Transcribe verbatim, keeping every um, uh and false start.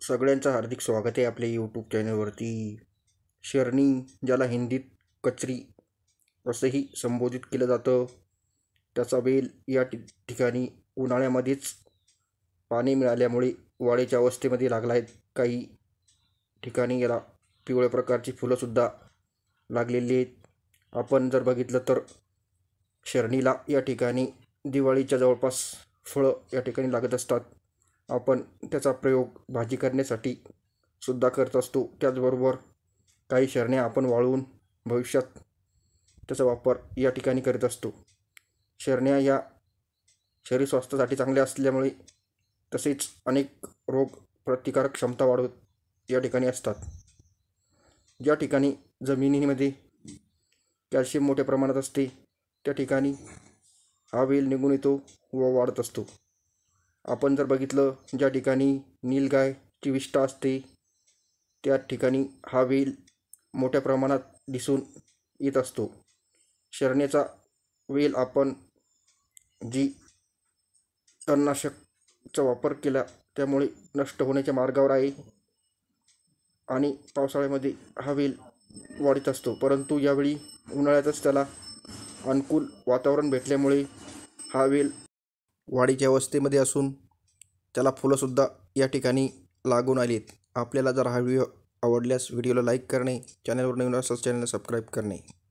सगळ्यांचं हार्दिक स्वागत आहे आपल्या यूट्यूब चॅनलवरती। शरणी, ज्याला हिंदीत कचरी असंही संबोधित केलं जातं, त्याचा वेल या ठिकाणी उन्हाळ्यामध्येच पाणी मिळाल्यामुळे वाढीच्या अवस्थेमध्ये लागला आहे। काही ठिकाणी याला पिवळ्या प्रकारची फुलंसुद्धा लागलेली आहेत। आपण जर बघितलं तर शरणीला या ठिकाणी दिवाळीच्या जवळपास फळं या ठिकाणी लागत असतात। आपण त्याचा प्रयोग भाजी करण्यासाठी सुद्धा करत असतो। त्याचबरोबर काही शरण्या आपण वाळवून भविष्यात त्याचा वापर या ठिकाणी करीत असतो। शरण्या या शरीर स्वास्थ्यासाठी चांगल्या असल्यामुळे तसेच अनेक रोग प्रतिकारक क्षमता वाढवत या ठिकाणी असतात। ज्या ठिकाणी जमिनीमध्ये कॅल्शियम मोठ्या प्रमाणात असते त्या ठिकाणी हा वेल निघून येतो व वाढत असतो। आपण जर बघितलं, ज्या ठिकाणी नीलगायची विष्ठा असते त्या ठिकाणी हा वेल मोठ्या प्रमाणात दिसून येत असतो। शरण्याचा वेल आपण जी तणनाशकचा वापर केला त्यामुळे नष्ट होण्याच्या मार्गावर आहे आणि पावसाळ्यामध्ये हा वेल वाढत असतो, परंतु यावेळी उन्हाळ्यातच त्याला अनुकूल वातावरण भेटल्यामुळे हा वेल वाढीच्या अवस्थेमध्ये असून त्याला फुलंसुद्धा या ठिकाणी लागून आली आहेत। आपल्याला जर हा व्हिडिओ आवडल्यास व्हिडिओला लाईक करणे, चॅनलवर नवीन असेल चॅनलला सबस्क्राईब करणे।